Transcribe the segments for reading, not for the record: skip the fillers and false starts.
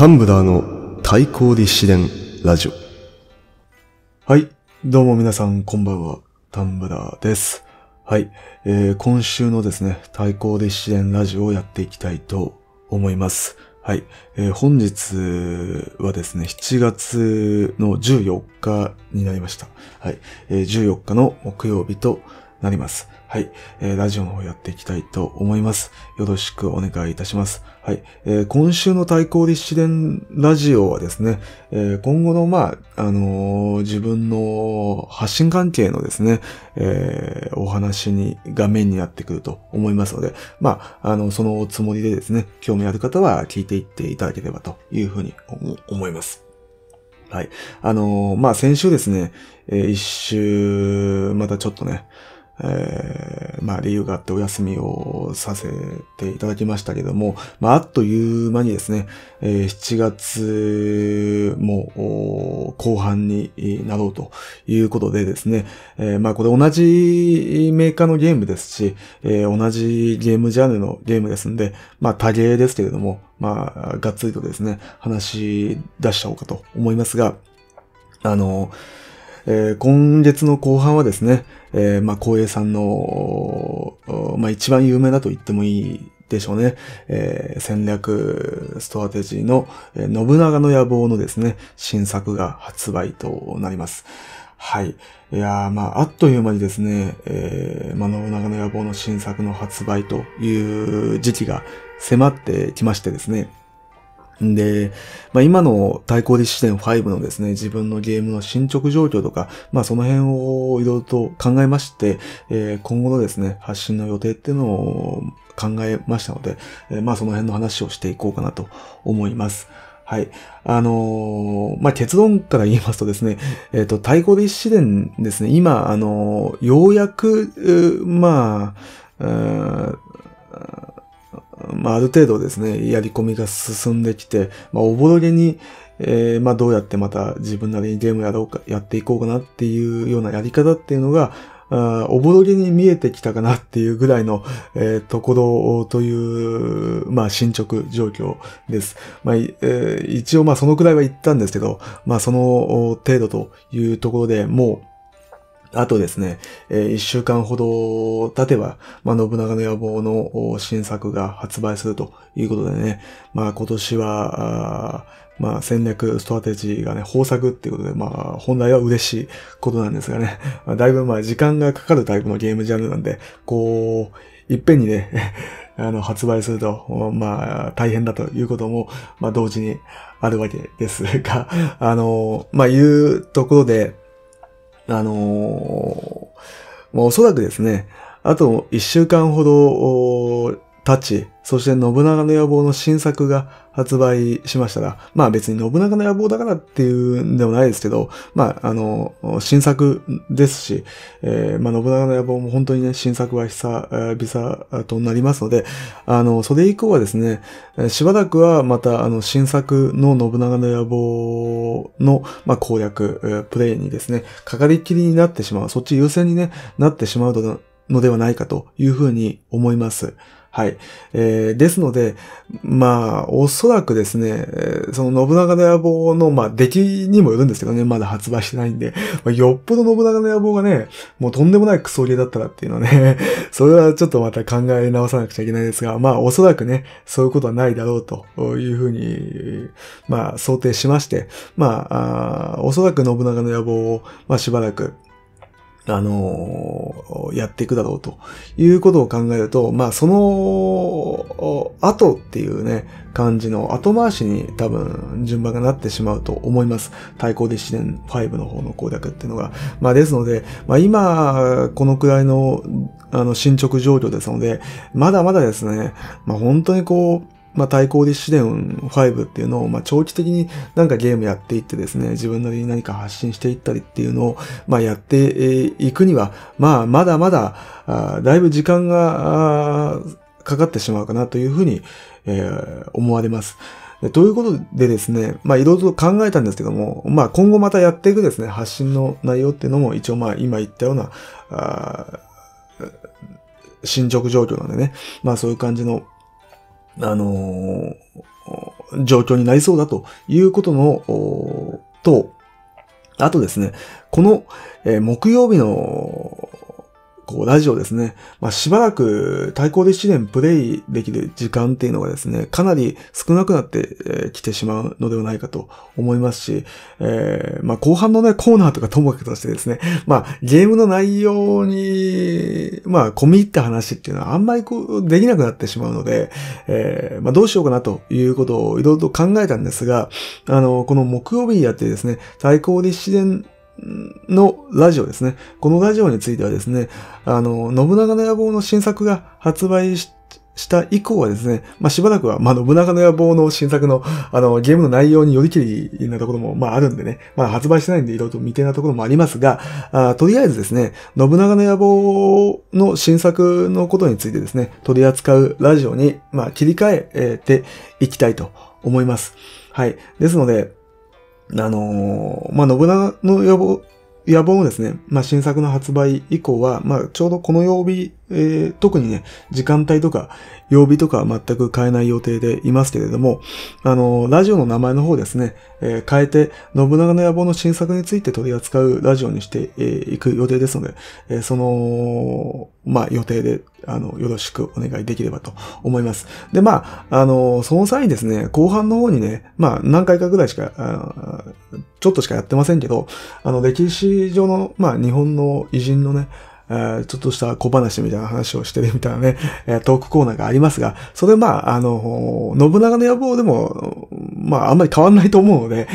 タンブラーの対抗立志伝ラジオ。 はい。どうも皆さん、こんばんは。タンブラーです。はい。今週のですね、対抗立志伝ラジオをやっていきたいと思います。はい。本日はですね、7月の14日になりました。はい。14日の木曜日となります。はい。ラジオの方やっていきたいと思います。よろしくお願いいたします。はい。今週の対抗立志伝ラジオはですね、今後の自分の発信関係のですね、お話がメインになってくると思いますので、そのつもりでですね、興味ある方は聞いていっていただければというふうに思います。はい。先週ですね、一週、またちょっとね、理由があってお休みをさせていただきましたけども、あっという間にですね、7月も後半になろうということでですね、これ同じメーカーのゲームですし、同じゲームジャンルのゲームですんで、多芸ですけれども、がっつりとですね、話し出しちゃおうかと思いますが、今月の後半はですね、光栄さんの、一番有名だと言ってもいいでしょうね。戦略ストラテジーの、信長の野望のですね、新作が発売となります。はい。いやー、あっという間にですね、信長の野望の新作の発売という時期が迫ってきましてですね。で、今の対抗立志伝5のですね、自分のゲームの進捗状況とか、その辺をいろいろと考えまして、今後のですね、発信の予定っていうのを考えましたので、その辺の話をしていこうかなと思います。はい。結論から言いますとですね、対抗立志伝ですね、今、ようやく、ある程度ですね、やり込みが進んできて、おぼろげに、どうやってまた自分なりにゲームやっていこうかなっていうようなやり方っていうのが、おぼろげに見えてきたかなっていうぐらいの、ところという、進捗状況です。一応そのくらいは言ったんですけど、その程度というところでもう、あとですね、1週間ほど経てば、信長の野望の新作が発売するということでね、今年は、戦略ストラテジーがね、豊作っていうことで、本来は嬉しいことなんですがね、だいぶ時間がかかるタイプのゲームジャンルなんで、いっぺんにね、発売すると、大変だということも、同時にあるわけですが、いうところで、おそらくですね、あと1週間ほど経ち、そして信長の野望の新作が発売しましたら、別に信長の野望だからっていうんでもないですけど、新作ですし、信長の野望も本当にね、新作は久々となりますので、それ以降はですね、しばらくはまた、新作の信長の野望の、攻略、プレイにですね、かかりきりになってしまう、そっち優先にね、なってしまうのではないかというふうに思います。はい。ですので、おそらくですね、その信長の野望の、出来にもよるんですけどね、まだ発売してないんで、よっぽど信長の野望がね、もうとんでもないクソゲーだったらっていうのはね、それはちょっとまた考え直さなくちゃいけないですが、おそらくね、そういうことはないだろうというふうに、想定しまして、おそらく信長の野望を、しばらく、やっていくだろうということを考えると、その後っていうね、感じの後回しに多分順番がなってしまうと思います。対抗立志伝5の方の攻略っていうのが。ですので、今、このくらいの、進捗状況ですので、まだまだですね、本当に対抗立志伝5っていうのを、長期的になんかゲームやっていってですね、自分なりに何か発信していったりっていうのを、やっていくには、まだまだ、だいぶ時間がかかってしまうかなというふうに、思われます。ということでですね、いろいろと考えたんですけども、今後またやっていくですね、発信の内容っていうのも一応今言ったような、進捗状況なんでね、そういう感じの、 状況になりそうだということの、あとですね、この、木曜日の、ラジオですね。しばらく対抗で試練プレイできる時間っていうのがですね、かなり少なくなってきてしまうのではないかと思いますし、後半のね、コーナーとかともかくとしてですね、ゲームの内容に、込み入った話っていうのはあんまりできなくなってしまうので、どうしようかなということをいろいろと考えたんですが、この木曜日にやってですね、対抗で試練のラジオですね。このラジオについてはですね、信長の野望の新作が発売した以降はですね、しばらくは、信長の野望の新作の、ゲームの内容によりきりなところも、あるんでね、発売してないんでいろいろと未定なところもありますが、とりあえずですね、信長の野望の新作のことについてですね、取り扱うラジオに、切り替えていきたいと思います。はい。ですので、信長の野望のですね、新作の発売以降は、ちょうどこの曜日、特にね、時間帯とか、曜日とかは全く変えない予定でいますけれども、ラジオの名前の方ですね、変えて、信長の野望の新作について取り扱うラジオにしていく予定ですので、その、予定で、よろしくお願いできればと思います。で、その際にですね、後半の方にね、何回かぐらいしか、ちょっとしかやってませんけど、歴史上の、日本の偉人のね、ちょっとした小話みたいな話をしてるみたいなね、トークコーナーがありますが、それ信長の野望でも、あんまり変わんないと思うので、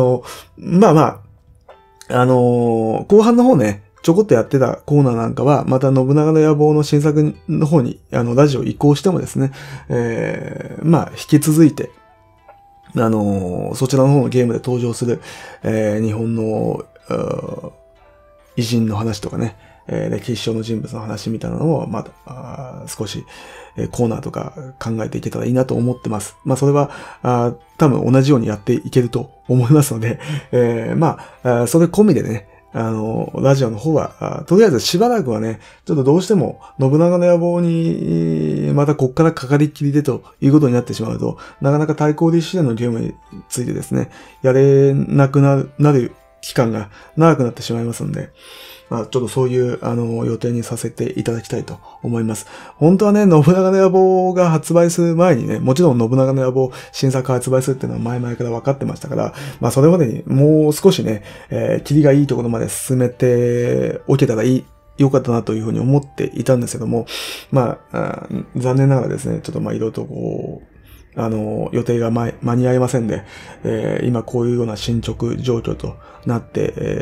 後半の方ね、ちょこっとやってたコーナーなんかは、また信長の野望の新作の方に、ラジオ移行してもですね、引き続いて、そちらの方のゲームで登場する、日本の、偉人の話とかね、歴史上の人物の話みたいなのを、少し、コーナーとか考えていけたらいいなと思ってます。それは、多分同じようにやっていけると思いますので、それ込みでね、ラジオの方は、とりあえずしばらくはね、ちょっとどうしても、信長の野望に、またこっからかかりっきりでということになってしまうと、なかなか対抗で試練のゲームについてですね、やれなくなる期間が長くなってしまいますので、ちょっとそういう、予定にさせていただきたいと思います。本当はね、信長の野望が発売する前にね、もちろん信長の野望新作発売するっていうのは前々から分かってましたから、それまでにもう少しね、キリがいいところまで進めておけたら良かったなというふうに思っていたんですけども、残念ながらですね、ちょっといろいろと予定が間に合いませんで、今こういうような進捗状況となって、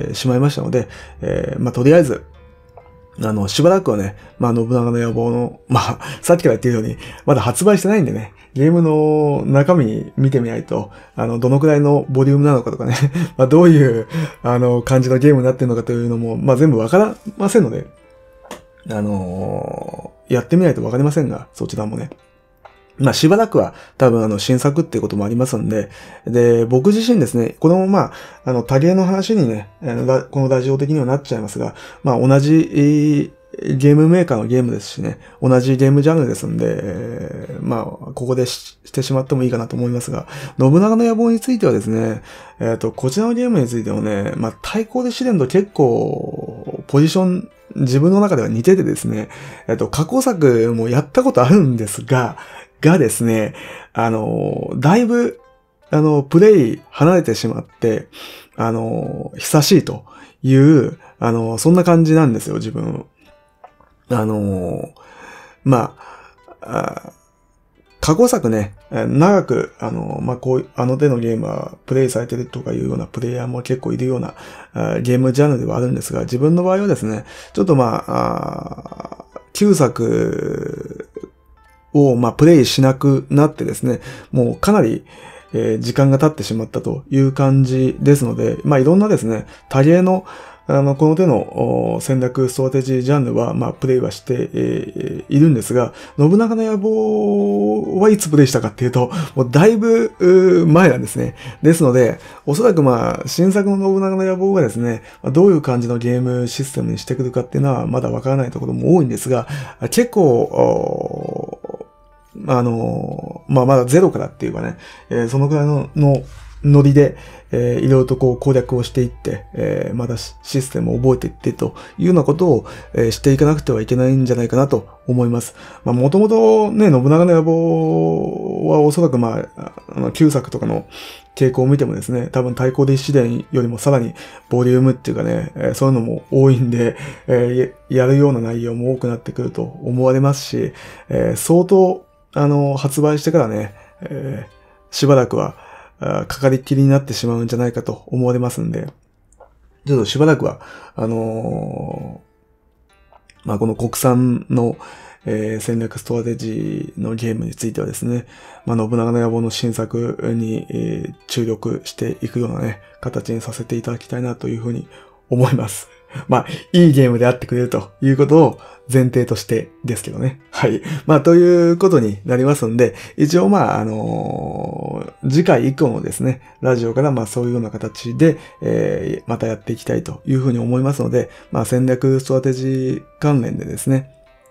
しまいましたので、とりあえず、しばらくはね、信長の野望の、さっきから言ってるように、まだ発売してないんでね、ゲームの中身見てみないと、どのくらいのボリュームなのかとかね、どういう、感じのゲームになってるのかというのも、全部わからませんので、やってみないとわかりませんが、そちらもね。しばらくは多分新作っていうこともありますんで、で、僕自身ですね、この多芸の話にね、このラジオ的にはなっちゃいますが、同じ、ゲームメーカーのゲームですしね、同じゲームジャンルですんで、ここでしてしまってもいいかなと思いますが、信長の野望についてはですね、こちらのゲームについてはね、対抗で試練と結構、ポジション、自分の中では似ててですね、過去作もやったことあるんですがですね、だいぶ、プレイ離れてしまって、久しいという、そんな感じなんですよ、自分。過去作ね、長く、こういう、手のゲームはプレイされてるとかいうようなプレイヤーも結構いるような、ゲームジャンルではあるんですが、自分の場合はですね、ちょっと旧作を、プレイしなくなってですね、もうかなり、時間が経ってしまったという感じですので、いろんなですね、多芸の、この手の戦略ストラテジージャンルは、プレイはして、いるんですが、信長の野望はいつプレイしたかっていうと、もうだいぶ前なんですね。ですので、おそらく新作の信長の野望がですね、どういう感じのゲームシステムにしてくるかっていうのはまだわからないところも多いんですが、結構、 まだゼロからっていうかね、そのくらいのノリで、いろいろとこう攻略をしていって、まだシステムを覚えていってというようなことを、していかなくてはいけないんじゃないかなと思います。もともとね、信長の野望はおそらく旧作とかの傾向を見てもですね、多分太鼓立志伝よりもさらにボリュームっていうかね、そういうのも多いんで、やるような内容も多くなってくると思われますし、相当、発売してからね、しばらくは、かかりっきりになってしまうんじゃないかと思われますんで、ちょっとしばらくは、この国産の、戦略ストラテジーのゲームについてはですね、信長の野望の新作に、注力していくようなね、形にさせていただきたいなというふうに思います。いいゲームであってくれるということを前提としてですけどね。はい。ということになりますんで、一応次回以降もですね、ラジオからそういうような形で、またやっていきたいというふうに思いますので、戦略ストラテジー関連でですね、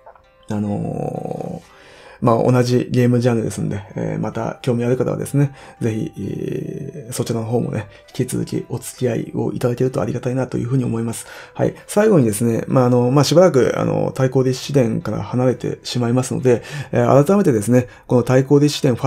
同じゲームジャンルですんで、また興味ある方はですね、ぜひ、そちらの方もね、引き続きお付き合いをいただけるとありがたいなというふうに思います。はい。最後にですね、しばらく、太鼓立志伝から離れてしまいますので、改めてですね、この太鼓立志伝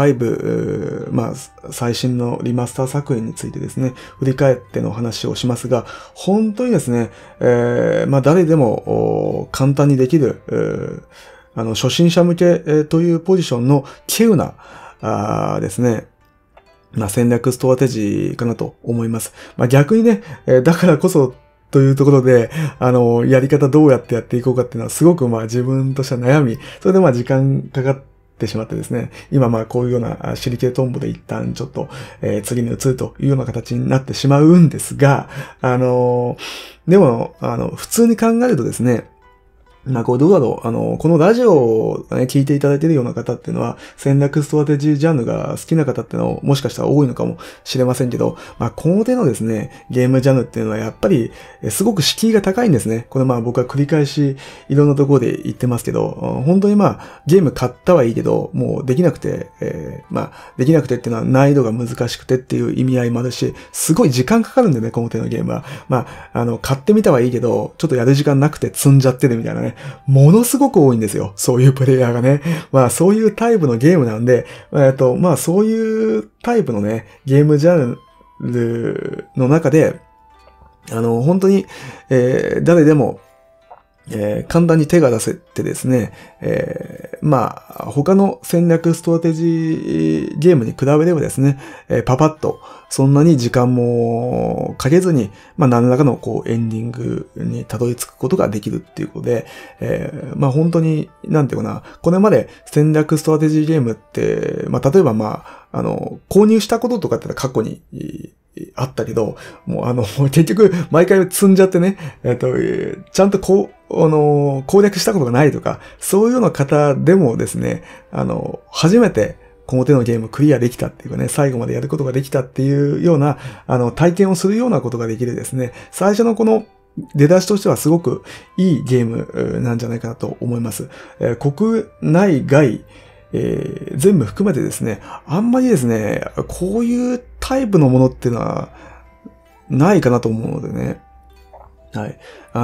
5、最新のリマスター作品についてですね、振り返っての話をしますが、本当にですね、誰でも簡単にできる、初心者向け、というポジションの稀有な、ですね、戦略ストラテジーかなと思います。逆にね、だからこそというところで、やり方どうやってやっていこうかっていうのはすごく自分としては悩み、それで時間かかってしまってですね、今こういうようなシリケトンボで一旦ちょっと、次に移るというような形になってしまうんですが、でも、普通に考えるとですね、どうだろう。このラジオを、ね、聞いていただいているような方っていうのは、戦略ストラテジージャンルが好きな方っていうのはもしかしたら多いのかもしれませんけど、この手のですね、ゲームジャンルっていうのはやっぱり、すごく敷居が高いんですね。これ僕は繰り返しいろんなところで言ってますけど、本当にゲーム買ったはいいけど、もうできなくて、できなくてっていうのは難易度が難しくてっていう意味合いもあるし、すごい時間かかるんでね、この手のゲームは。買ってみたはいいけど、ちょっとやる時間なくて積んじゃってるみたいなね。ものすごく多いんですよ。そういうプレイヤーがね。そういうタイプのゲームなんで、そういうタイプのね、ゲームジャンルの中で、本当に、誰でも、簡単に手が出せてですね、他の戦略ストラテジーゲームに比べればですね、パパッと、そんなに時間もかけずに、何らかのエンディングにたどり着くことができるっていうことで、本当に、これまで戦略ストラテジーゲームって、例えば購入したこととかって過去に、あったけど、もう結局、毎回積んじゃってね、ちゃんと攻略したことがないとか、そういうような方でもですね、初めて、この手のゲームクリアできたっていうかね、最後までやることができたっていうような、体験をするようなことができるですね、最初のこの出だしとしてはすごくいいゲームなんじゃないかなと思います。国内外、全部含めてですね、あんまりですね、こういうタイプのものっていうのはないかなと思うのでね。はい。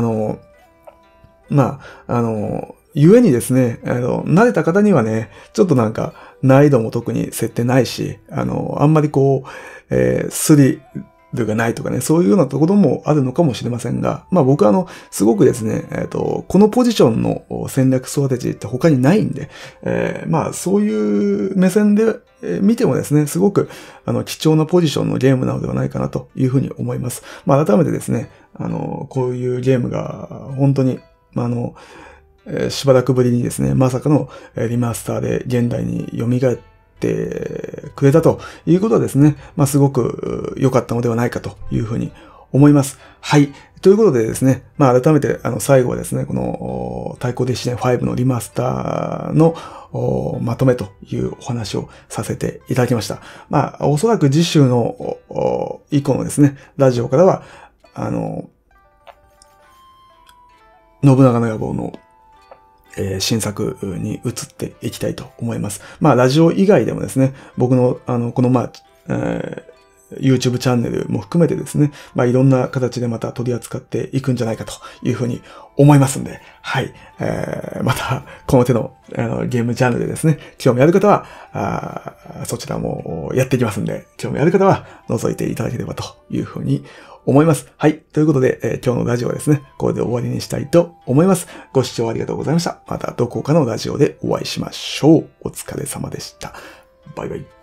ゆえにですね、慣れた方にはね、ちょっと難易度も特に設定ないし、あんまりスリルがないとかね、そういうようなところもあるのかもしれませんが、僕はすごくですね、このポジションの戦略ストラテジーって他にないんで、そういう目線で見てもですね、すごく貴重なポジションのゲームなのではないかなというふうに思います。改めてですね、こういうゲームが本当に、しばらくぶりにですね、まさかのリマスターで現代に蘇ってくれたということはですね、すごく良かったのではないかというふうに思います。はい。ということでですね、改めて最後はですね、この太鼓立志伝5のリマスターのまとめというお話をさせていただきました。おそらく次週の以降のですね、ラジオからは、信長の野望の新作に移っていきたいと思います。まあ、ラジオ以外でもですね、僕の、この、YouTube チャンネルも含めてですね、いろんな形でまた取り扱っていくんじゃないかというふうに思いますんで、はい。また、この手のゲームジャンルでですね、興味ある方は、そちらもやっていきますんで、興味ある方は覗いていただければというふうに思います。はい。ということで、今日のラジオはですね、これで終わりにしたいと思います。ご視聴ありがとうございました。またどこかのラジオでお会いしましょう。お疲れ様でした。バイバイ。